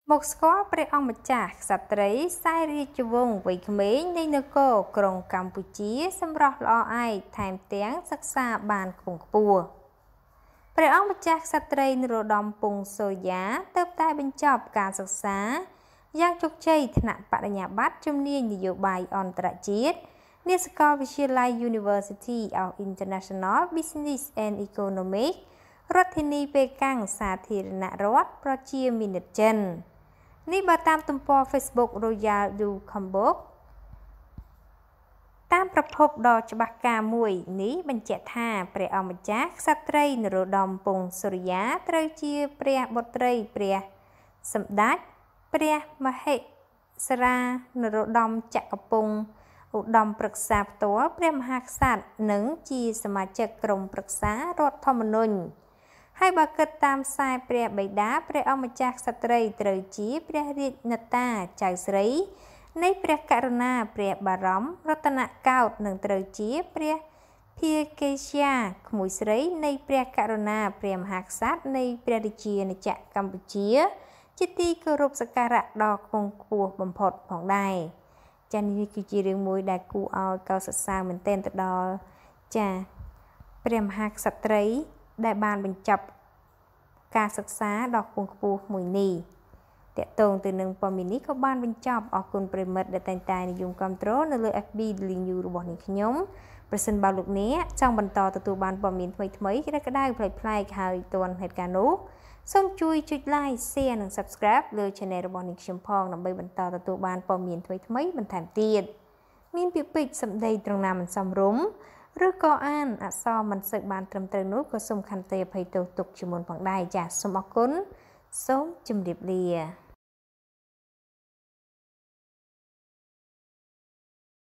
មកស្គាល់ព្រះអង្គម្ចាស់ក្សត្រីខ្សែរាជវង្សវ័យក្មេងនៃនគរក្រុងកម្ពុជាសម្រស់ល្អឯកថែមទាំងសិក្សាបានខ្ពង់ខ្ពស់ព្រះអង្គម្ចាស់ក្សត្រីនរោត្តមពង្សសូរិយាទើបតែបញ្ចប់ការសិក្សាយ៉ាងជោគជ័យថ្នាក់បរិញ្ញាបត្រជំនាញនយោបាយអន្តរជាតិនាសាកលវិទ្យាល័យ University of International Business and Economics រដ្ឋធានីប៉េកាំងសាធារណរដ្ឋប្រជាមានិតចិននេះបើតាមទំព័រ Facebook Royal Luxembourg តាមប្រភពដ៏ច្បាស់ការមួយនេះបញ្ជាក់ថាព្រះអង្គម្ចាស់ក្សត្រីនរោត្តមពង្សសូរិយាត្រូវជាព្រះបុត្រីព្រះសម្ដេចព្រះមហេសរានរោត្តមចក្រពង្សឧត្តមប្រឹក្សាផ្ទាល់ព្រះមហាក្សត្រនិងជាសមាជិកក្រុមប្រឹក្សារដ្ឋធម្មនុញ្ញហើយបើគិតតាមខ្សែព្រះបិតាព្រះអង្គម្ចាស់ក្សត្រីត្រូវជាព្រះរាជនតាចៅស្រីនៃព្រះករុណាព្រះបារម្ភរតនកោដ្ឋនិងត្រូវជាព្រះភាកេស្យាក្មួយស្រីនៃព្រះករុណាព្រះមហាក្សត្រនៃព្រះរាជាណាចក្រកម្ពុជាជាទីគោរពសក្ការៈដ៏ខ្ពង់ខ្ពស់បំផុតផងដែរចា៎នេះគឺជារឿងមួយដែលគួរឲ្យកោតសរសើរមែនទែនទៅដល់ចា៎ព្រះមហាក្សត្រីដែលបានបញ្ចប់ការសិក្សាដ៏ខ្ពង់ខ្ពស់មួយនេះតកតងទៅនឹងព័ត៌មាននេះក៏បានបញ្ចប់អរគុណប្រិមិត្តដែលតែងតែនិយមគាំទ្រនៅលើ FB Daily News របស់នាងខ្ញុំប្រសិនបើលោកអ្នកចង់បន្តទទួលបានព័ត៌មានថ្មីៗក្តៅៗប្លែកៗហើយទាន់ហេតុការណ៍នោះសូមជួយចុច Like Share និង Subscribe លើ Channel របស់នាងខ្ញុំផងដើម្បីបន្តទទួលបានព័ត៌មានថ្មីៗបន្ថែមទៀតមានពាក្យពេចន៍សម្ដីត្រង់ណាមិនសមរម្យឬក៏អានអក្សរមិនសូវបានត្រឹមត្រូវនោះក៏សូមខន្តីអភ័យទោសទុកជាមុនផងដែរចាសសូមអរគុណសូមជម្រាបលា